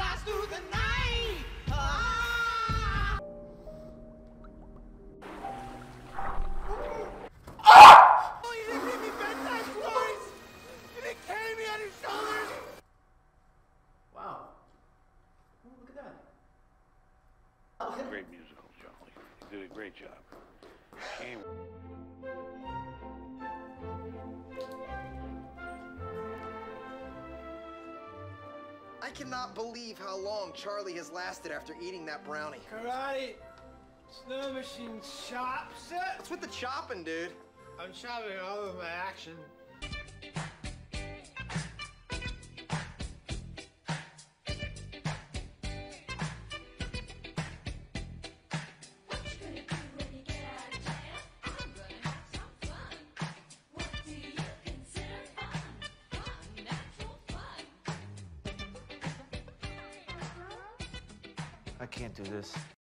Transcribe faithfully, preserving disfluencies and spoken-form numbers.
last through the night. Ah. Oh, you didn't give me bedtime stories. You didn't carry me on your shoulders. Wow. Oh, look at that. Great musical, Charlie. You did a great job. Shame. I cannot believe how long Charlie has lasted after eating that brownie. Karate, snow machine chop set. What's with the chopping, dude? I'm chopping all of my action. I can't do this.